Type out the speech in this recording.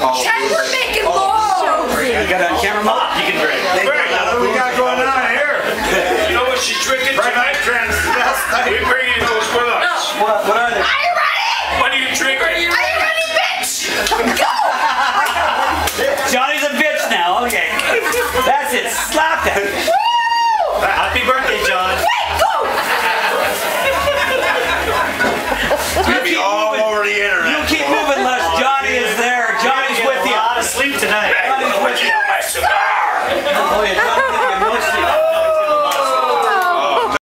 Chad, we're making love. You got a camera mode? You can drink. What do we got going on here? You know what she's drinking tonight? We bring you those with us. What are they? Are you ready? What are you drinking? Are you ready, bitch? Go! Johnny's a bitch now. Okay. That's it. Slap that. Woo! Happy birthday.